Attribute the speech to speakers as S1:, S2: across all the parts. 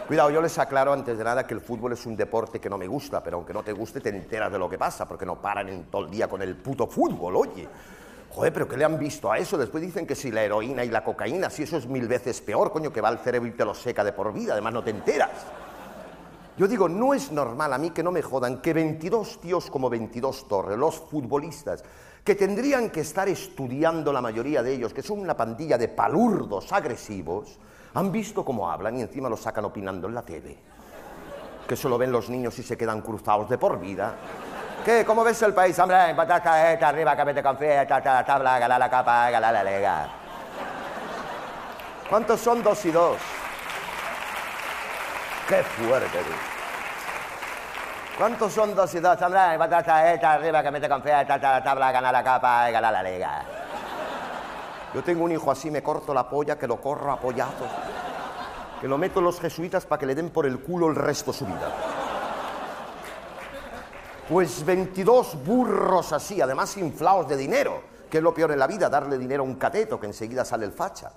S1: Cuidado, yo les aclaro antes de nada que el fútbol es un deporte que no me gusta, pero aunque no te guste te enteras de lo que pasa, porque no paran en todo el día con el puto fútbol, oye. Joder, pero ¿qué le han visto a eso? Después dicen que si la heroína y la cocaína, si eso es 1000 veces peor, coño, que va al cerebro y te lo seca de por vida, además no te enteras. Yo digo, no es normal a mí que no me jodan que 22 tíos como 22 Torres, los futbolistas, que tendrían que estar estudiando la mayoría de ellos, que son una pandilla de palurdos agresivos, han visto cómo hablan y encima lo sacan opinando en la tele. Que eso lo ven los niños y se quedan cruzados de por vida. ¿Qué? ¿Cómo ves el país? Hombre, patata, arriba, que te confía, tabla, gala la capa, gala la lega. ¿Cuántos son 2 y 2? ¡Qué fuerte, tío! ¿Cuántos son 2 y 2? Hombre, patata, arriba, que te confía, tabla, gala la capa, gala la lega. Yo tengo un hijo así, me corto la polla, que lo corro a pollazos, que lo meto en los jesuitas para que le den por el culo el resto de su vida. Pues 22 burros así, además inflados de dinero, que es lo peor en la vida, darle dinero a un cateto, que enseguida sale el facha.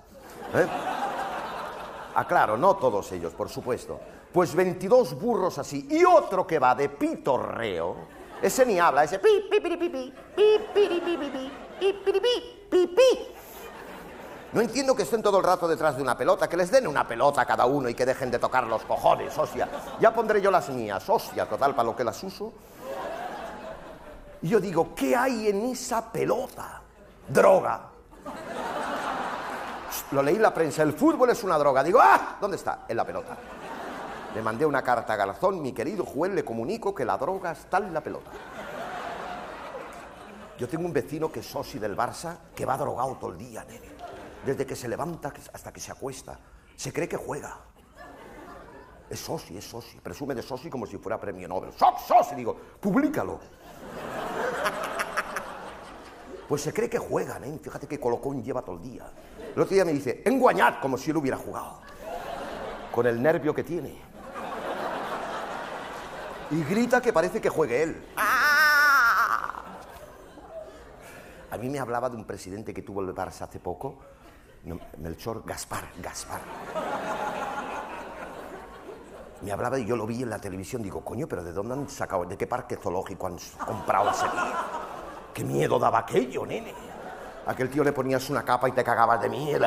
S1: Aclaro, no todos ellos, por supuesto. Pues 22 burros así, y otro que va de pitorreo, ese ni habla, ese pi, pi, pi, pi, pi, pi, pi, pi, pi, pi, pi, pi, pi. No entiendo que estén todo el rato detrás de una pelota, que les den una pelota a cada uno y que dejen de tocar los cojones, hostia. Ya pondré yo las mías, hostia, total, para lo que las uso. Y yo digo, ¿qué hay en esa pelota? Droga. Lo leí en la prensa, el fútbol es una droga. Digo, ¡ah! ¿Dónde está? En la pelota. Le mandé una carta a Garzón, mi querido juez, le comunico que la droga está en la pelota. Yo tengo un vecino que es soci del Barça, que va drogado todo el día, nene. Desde que se levanta hasta que se acuesta. Se cree que juega. Es soci, presume de soci como si fuera premio Nobel. ¡Soci! Digo, públicalo. Pues se cree que juega, ¿eh? Fíjate qué colocón lleva todo el día. El otro día me dice, enguañad, como si él hubiera jugado. Con el nervio que tiene. Y grita que parece que juegue él. ¡Ah! A mí me hablaba de un presidente que tuvo el Barça hace poco, Melchor Gaspar. Me hablaba y yo lo vi en la televisión, digo, coño, pero ¿de dónde han sacado? ¿De qué parque zoológico han comprado ese tío? ¡Qué miedo daba aquello, nene! Aquel tío le ponías una capa y te cagabas de miedo.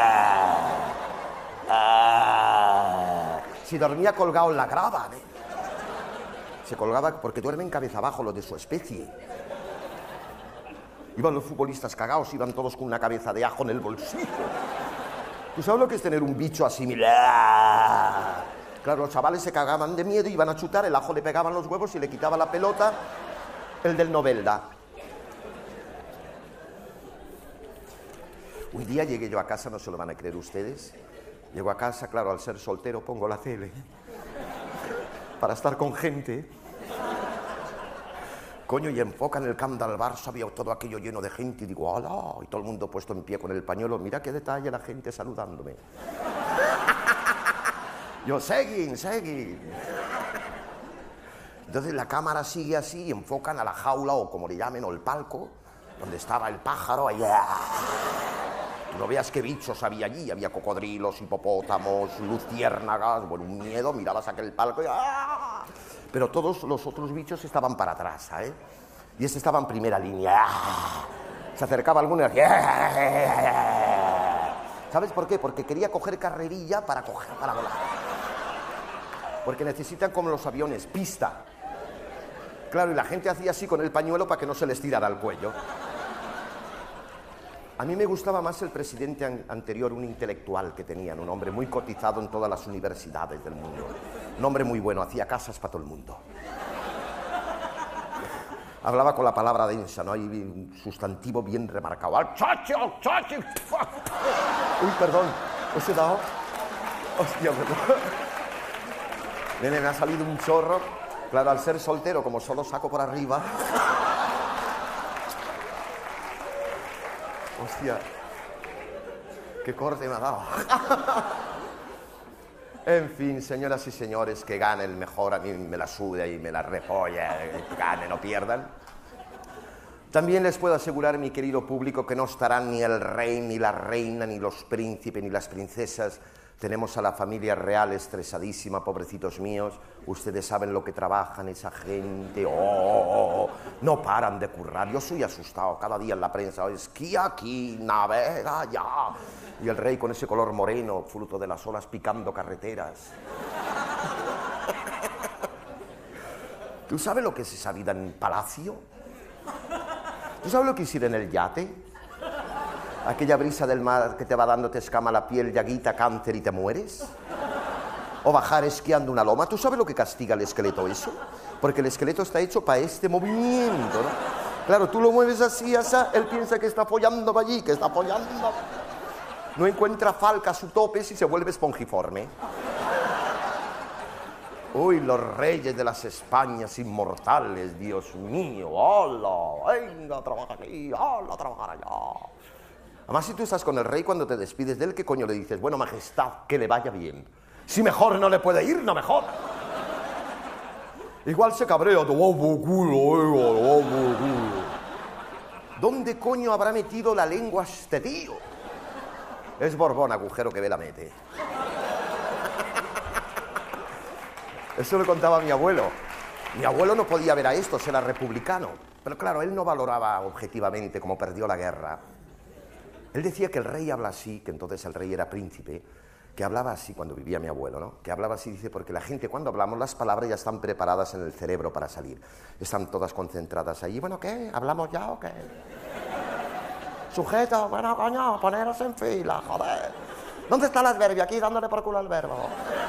S1: Si dormía colgado en la grava, ¿eh? Se colgaba porque duermen cabeza abajo los de su especie. Iban los futbolistas cagados, iban todos con una cabeza de ajo en el bolsillo. ¿Tú sabes lo que es tener un bicho así? Mira. Claro, los chavales se cagaban de miedo, iban a chutar, el ajo le pegaban los huevos y le quitaba la pelota el del Novelda. Un día llegué yo a casa, no se lo van a creer ustedes. Llego a casa, claro, al ser soltero pongo la tele para estar con gente. Coño, y enfocan el camp del Barça, había todo aquello lleno de gente, y digo, ¡hola! Y todo el mundo puesto en pie con el pañuelo, mira qué detalle la gente saludándome. Yo, seguin. Entonces la cámara sigue así, y enfocan a la jaula, o como le llamen, o el palco, donde estaba el pájaro, allá. No veas qué bichos había allí, había cocodrilos, hipopótamos, luciérnagas, bueno, un miedo, mirabas aquel palco y ¡ah! Pero todos los otros bichos estaban para atrás, ¿eh? Y este estaba en primera línea. ¡Ah! Se acercaba alguno y decía... ¿Sabes por qué? Porque quería coger carrerilla para volar. Porque necesitan, como los aviones, pista. Claro, y la gente hacía así con el pañuelo para que no se les tirara al cuello. A mí me gustaba más el presidente anterior, un intelectual que tenían, un hombre muy cotizado en todas las universidades del mundo. Un hombre muy bueno, hacía casas para todo el mundo. Hablaba con la palabra densa, ¿no? Hay un sustantivo bien remarcado. ¡Al chachi! Uy, perdón, ¿os he dado? Hostia, perdón. Nene, me ha salido un chorro. Claro, al ser soltero, como solo saco por arriba... Hostia, qué corte me ha dado. En fin, señoras y señores, que gane el mejor, a mí me la suda y me la repolla, que gane, no pierdan. También les puedo asegurar, mi querido público, que no estarán ni el rey, ni la reina, ni los príncipes, ni las princesas Tenemos a la familia real estresadísima, pobrecitos míos. Ustedes saben lo que trabajan esa gente. No paran de currar. Yo soy asustado cada día en la prensa. Esquía aquí, navega allá. Y el rey con ese color moreno, fruto de las olas, picando carreteras. ¿Tú sabes lo que es esa vida en palacio? ¿Tú sabes lo que es ir en el yate? Aquella brisa del mar que te va dando, te escama la piel, llaguita, cáncer y te mueres. O bajar esquiando una loma. ¿Tú sabes lo que castiga el esqueleto eso? Porque el esqueleto está hecho para este movimiento, ¿no? Claro, tú lo mueves así, así, él piensa que está follando para allí, que está follando. No encuentra falca a su tope y se vuelve espongiforme. Uy, los reyes de las Españas inmortales, Dios mío. ¡Hola! Venga a trabajar aquí, ¡hola a trabajar allá! Además, si tú estás con el rey, cuando te despides de él, ¿qué coño le dices? Bueno, majestad, que le vaya bien. Si mejor no le puede ir, no mejor. Igual se cabrea. ¿Dónde coño habrá metido la lengua este tío? Es Borbón, agujero que ve la mete. Eso le contaba a mi abuelo. Mi abuelo no podía ver a estos, era republicano. Pero claro, él no valoraba objetivamente cómo perdió la guerra. Él decía que el rey habla así, que entonces el rey era príncipe, que hablaba así cuando vivía mi abuelo, ¿no? Que hablaba así, dice, porque la gente cuando hablamos las palabras ya están preparadas en el cerebro para salir. Están todas concentradas ahí. Bueno, ¿qué? ¿Hablamos ya o qué? Sujeto, bueno, coño, poneros en fila, joder. ¿Dónde está el adverbio? Aquí dándole por culo al verbo.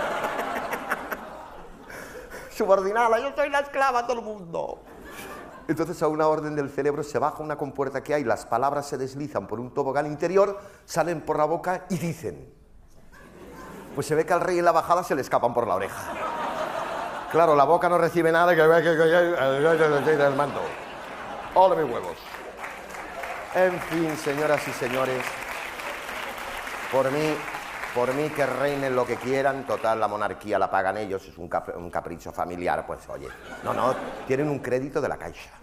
S1: Subordinada, yo soy la esclava de todo el mundo. Entonces a una orden del cerebro se baja una compuerta que hay, las palabras se deslizan por un tobogán interior, salen por la boca y dicen. Pues se ve que al rey en la bajada se le escapan por la oreja. Claro, la boca no recibe nada, que el mando. ¡Ole mis huevos! En fin, señoras y señores, por mí que reinen lo que quieran, total, la monarquía la pagan ellos, es un capricho familiar, pues oye, no, tienen un crédito de la Caixa.